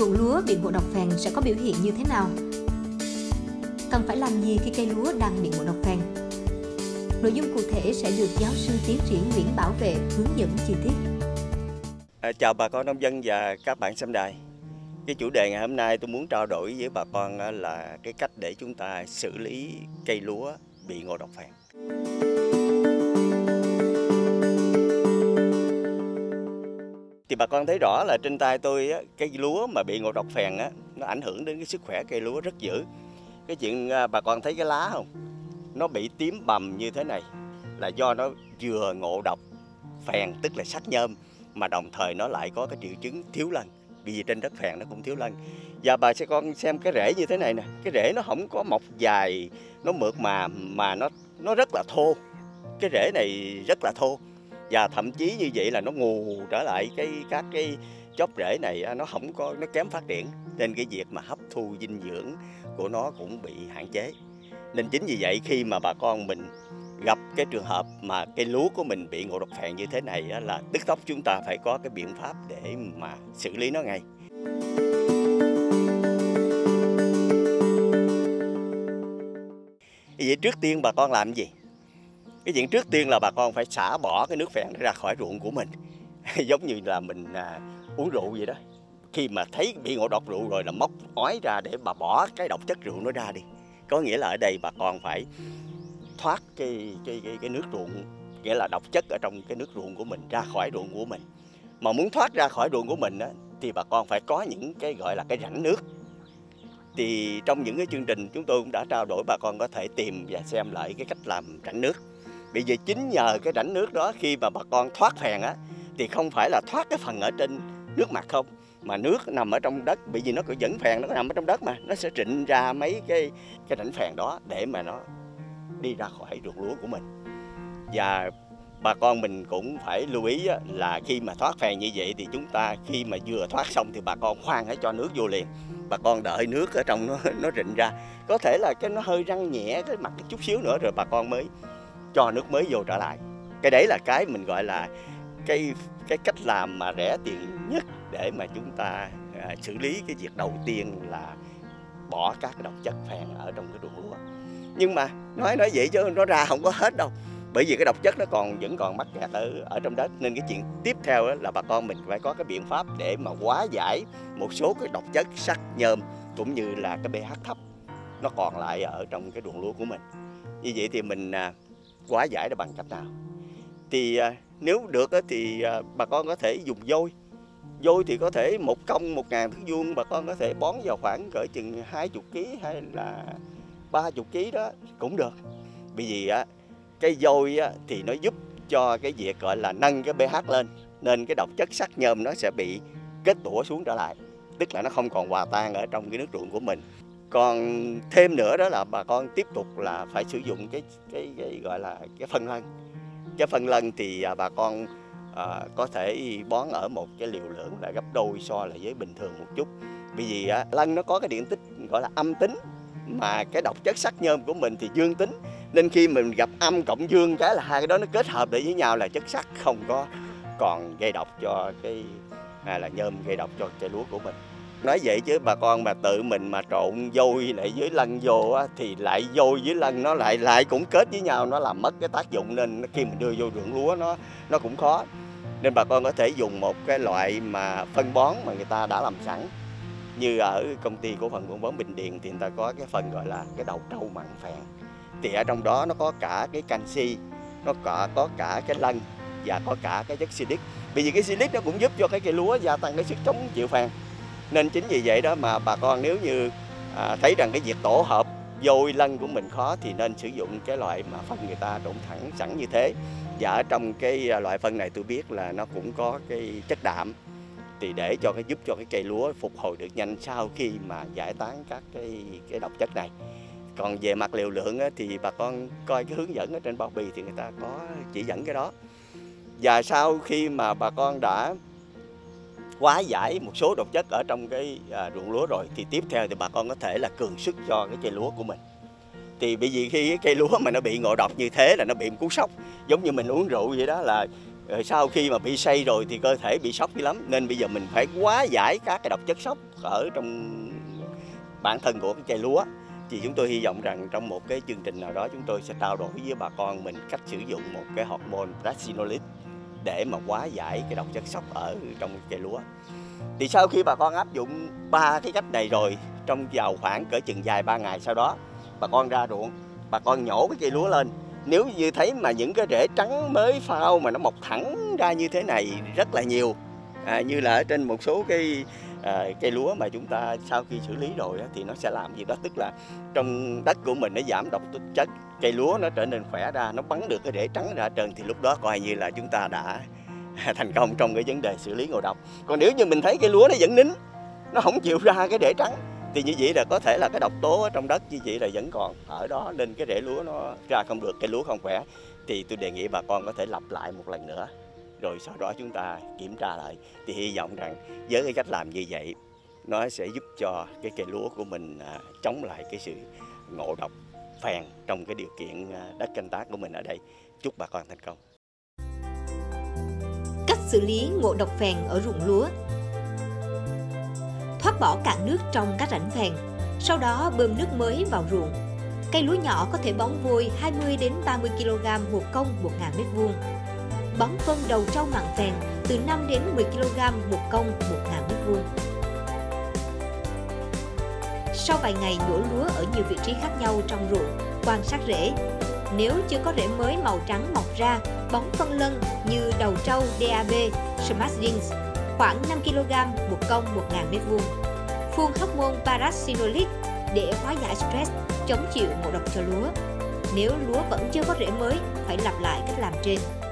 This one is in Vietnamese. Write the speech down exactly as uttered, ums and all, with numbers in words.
Ruộng lúa bị ngộ độc phèn sẽ có biểu hiện như thế nào? Cần phải làm gì khi cây lúa đang bị ngộ độc phèn? Nội dung cụ thể sẽ được giáo sư tiến sĩ Nguyễn Bảo Vệ hướng dẫn chi tiết. À, chào bà con nông dân và các bạn xem đài. Cái chủ đề ngày hôm nay tôi muốn trao đổi với bà con là cái cách để chúng ta xử lý cây lúa bị ngộ độc phèn. Thì bà con thấy rõ là trên tay tôi cái lúa mà bị ngộ độc phèn á, nó ảnh hưởng đến cái sức khỏe cây lúa rất dữ. Cái chuyện bà con thấy cái lá không? Nó bị tím bầm như thế này là do nó vừa ngộ độc phèn, tức là sắt nhôm, mà đồng thời nó lại có cái triệu chứng thiếu lân. Vì trên đất phèn nó cũng thiếu lân. Và bà sẽ con xem cái rễ như thế này nè, cái rễ nó không có mọc dài, nó mượt mà mà nó nó rất là thô. Cái rễ này rất là thô. Và thậm chí như vậy là nó ngù trở lại cái các cái chóp rễ này, nó không có, nó kém phát triển, nên cái việc mà hấp thu dinh dưỡng của nó cũng bị hạn chế. Nên chính vì vậy khi mà bà con mình gặp cái trường hợp mà cây lúa của mình bị ngộ độc phèn như thế này là tức tốc chúng ta phải có cái biện pháp để mà xử lý nó ngay. Vậy trước tiên bà con làm gì? Cái chuyện trước tiên là bà con phải xả bỏ cái nước phèn ra khỏi ruộng của mình. Giống như là mình à, uống rượu vậy đó. Khi mà thấy bị ngộ độc rượu rồi là móc ói ra để bà bỏ cái độc chất rượu nó ra đi. Có nghĩa là ở đây bà con phải thoát cái, cái, cái, cái nước ruộng, nghĩa là độc chất ở trong cái nước ruộng của mình ra khỏi ruộng của mình. Mà muốn thoát ra khỏi ruộng của mình á, thì bà con phải có những cái gọi là cái rãnh nước. Thì trong những cái chương trình chúng tôi cũng đã trao đổi, bà con có thể tìm và xem lại cái cách làm rãnh nước. Bây giờ chính nhờ cái rãnh nước đó, khi mà bà con thoát phèn á, thì không phải là thoát cái phần ở trên nước mặt không, mà nước nằm ở trong đất, bởi vì nó có dẫn phèn, nó nằm ở trong đất mà, nó sẽ trịnh ra mấy cái cái rãnh phèn đó để mà nó đi ra khỏi ruộng lúa của mình. Và bà con mình cũng phải lưu ý là khi mà thoát phèn như vậy thì chúng ta khi mà vừa thoát xong thì bà con khoan hãy cho nước vô liền. Bà con đợi nước ở trong nó nó rịnh ra, có thể là cái nó hơi răng nhẹ cái mặt cái chút xíu nữa rồi bà con mới cho nước mới vô trở lại. Cái đấy là cái mình gọi là cái cái cách làm mà rẻ tiền nhất để mà chúng ta à, xử lý cái việc đầu tiên là bỏ các cái độc chất phèn ở trong cái ruộng lúa. Nhưng mà nói nói vậy chứ nó ra không có hết đâu, bởi vì cái độc chất nó còn vẫn còn mắc kẹt ở ở trong đất. Nên cái chuyện tiếp theo là bà con mình phải có cái biện pháp để mà hóa giải một số cái độc chất sắt nhôm cũng như là cái pH thấp nó còn lại ở trong cái ruộng lúa của mình. Như vậy thì mình à, hóa giải được bằng cách nào? Thì à, nếu được thì à, bà con có thể dùng vôi. Vôi thì có thể một công một ngàn thước vuông bà con có thể bón vào khoảng cỡ chừng hai mươi ký hay là ba mươi ký đó cũng được. Bởi vì á, cái vôi á, thì nó giúp cho cái việc gọi là nâng cái pH lên, nên cái độc chất sắt nhôm nó sẽ bị kết tủa xuống trở lại, tức là nó không còn hòa tan ở trong cái nước ruộng của mình. Còn thêm nữa đó là bà con tiếp tục là phải sử dụng cái cái, cái gọi là cái phân lân. Cái phân lân thì à, bà con à, có thể bón ở một cái liều lượng là gấp đôi so là với bình thường một chút. Bởi vì á, lân nó có cái điện tích gọi là âm tính, mà cái độc chất sắt nhôm của mình thì dương tính, nên khi mình gặp âm cộng dương cái là hai cái đó nó kết hợp lại với nhau là chất sắt không có còn gây độc cho cái hay là nhôm gây độc cho cây lúa của mình. Nói vậy chứ bà con mà tự mình mà trộn vôi lại với lân vô á, thì lại vôi với lân nó lại lại cũng kết với nhau, nó làm mất cái tác dụng, nên khi mình đưa vô ruộng lúa nó nó cũng khó. Nên bà con có thể dùng một cái loại mà phân bón mà người ta đã làm sẵn. Như ở công ty cổ phần phân bón Bình Điền thì người ta có cái phần gọi là cái đầu trâu mặn phèn. Thì ở trong đó nó có cả cái canxi, nó có, có cả cái lân và có cả cái chất silic. Bởi vì cái silic nó cũng giúp cho cái cây lúa gia tăng cái sức chống chịu phèn. Nên chính vì vậy đó mà bà con nếu như à, thấy rằng cái việc tổ hợp vôi lân của mình khó thì nên sử dụng cái loại mà phân người ta trộn thẳng sẵn như thế. Và ở trong cái loại phân này tôi biết là nó cũng có cái chất đạm, thì để cho cái giúp cho cái cây lúa phục hồi được nhanh sau khi mà giải tán các cái cái độc chất này. Còn về mặt liều lượng á, thì bà con coi cái hướng dẫn ở trên bao bì thì người ta có chỉ dẫn cái đó. Và sau khi mà bà con đã hóa giải một số độc chất ở trong cái à, ruộng lúa rồi thì tiếp theo thì bà con có thể là cường sức cho cái cây lúa của mình. Thì bởi vì khi cái cây lúa mà nó bị ngộ độc như thế là nó bị một cú sốc, giống như mình uống rượu vậy đó, là Rồi sau khi mà bị xây rồi thì cơ thể bị sốc dữ lắm, nên bây giờ mình phải hóa giải các cái độc chất sốc ở trong bản thân của cái cây lúa. Thì chúng tôi hy vọng rằng trong một cái chương trình nào đó chúng tôi sẽ trao đổi với bà con mình cách sử dụng một cái hormone Prasinolid để mà hóa giải cái độc chất sốc ở trong cây lúa. Thì sau khi bà con áp dụng ba cái cách này rồi, trong vào khoảng cỡ chừng dài ba ngày sau đó, bà con ra ruộng, bà con nhổ cái cây lúa lên. Nếu như thấy mà những cái rễ trắng mới phao mà nó mọc thẳng ra như thế này rất là nhiều, à, như là ở trên một số cây à, cây lúa mà chúng ta sau khi xử lý rồi á, thì nó sẽ làm gì đó, tức là trong đất của mình nó giảm độc chất, cây lúa nó trở nên khỏe ra, nó bắn được cái rễ trắng ra trơn, thì lúc đó coi như là chúng ta đã thành công trong cái vấn đề xử lý ngộ độc. Còn nếu như mình thấy cây lúa nó vẫn nín, nó không chịu ra cái rễ trắng, thì như vậy là có thể là cái độc tố ở trong đất như vậy là vẫn còn ở đó, nên cái rễ lúa nó ra không được, cây lúa không khỏe. Thì tôi đề nghị bà con có thể lặp lại một lần nữa, rồi sau đó chúng ta kiểm tra lại. Thì hy vọng rằng với cái cách làm như vậy, nó sẽ giúp cho cái cây lúa của mình à, chống lại cái sự ngộ độc phèn trong cái điều kiện à, đất canh tác của mình ở đây. Chúc bà con thành công. Cách xử lý ngộ độc phèn ở ruộng lúa: thoát bỏ cạn nước trong các rãnh phèn, sau đó bơm nước mới vào ruộng. Cây lúa nhỏ có thể bón vôi hai mươi đến ba mươi ki lô gam một công một nghìn mét vuông. Bón phân đầu trâu mặn phèn từ năm đến mười ki lô gam một công một nghìn mét vuông. Sau vài ngày nhổ lúa ở nhiều vị trí khác nhau trong ruộng, quan sát rễ. Nếu chưa có rễ mới màu trắng mọc ra, bón phân lân như đầu trâu đê a bê, Smart Greens khoảng năm ki lô gam một công một nghìn mét vuông. Phun hormone Prasinolid để hóa giải stress, chống chịu ngộ độc cho lúa. Nếu lúa vẫn chưa có rễ mới, phải lặp lại cách làm trên.